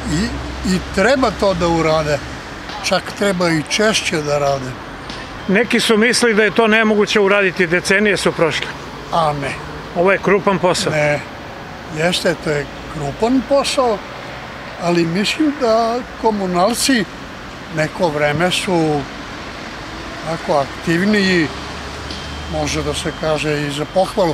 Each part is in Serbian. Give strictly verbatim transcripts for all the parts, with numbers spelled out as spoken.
I, i treba to da urade. Čak treba i češće da rade. Neki su mislili da je to nemoguće uraditi, decenije su prošle. A ne. Ovo je krupan posao. Ne. Jeste, to je krupan posao, ali mislim da komunalci neko vreme su tako aktivniji, može da se kaže i za pohvalu.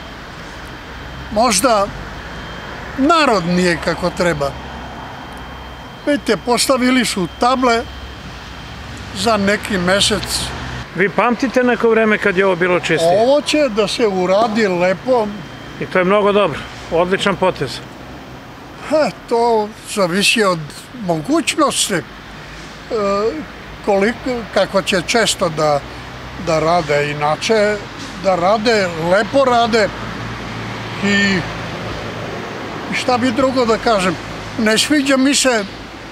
Možda narod nije kako treba. Vidite, postavili su table za neki mesec. Vi pamtite neko vreme kad je ovo bilo čistije? Ovo će da se uradi lepo. I to je mnogo dobro, odličan potez. Ha, to zavisi od mogućnosti. E, koliko, kako će često da, da rade, inače da rade, lepo rade i, i šta bi drugo da kažem. Ne sviđa mi se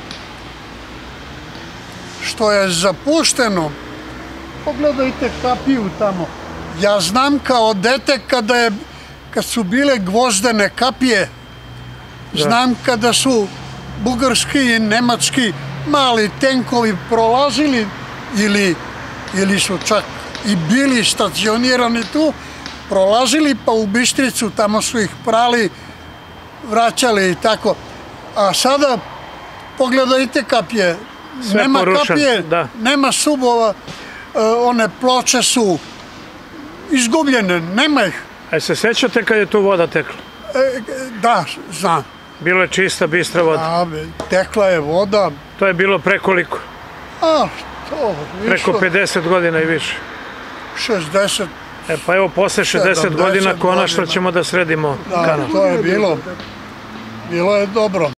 što je zapušteno. Pogledajte kapiju tamo. Ja znam kao dete kada, je, kad su bile gvozdene kapije, znam kada su bugarski i nemački mali tenkovi prolazili ili, ili su čak i bili stacionirani tu, prolazili pa u Bistricu, tamo su ih prali, vraćali i tako. A sada pogledajte kapije. Sve nema porušen, kapije, da. Nema subova, one ploče su izgubljene, nema ih. A se sećate kad je tu voda tekla? E, da, znam. Bilo je čista, bistra voda. A, tekla je voda. To je bilo prekoliko? A, to više. Preko pedeset godina i više. šezdeset. E pa evo, posle šezdeset godina konačno ćemo da sredimo kanal. Da, to je bilo. Bilo je dobro.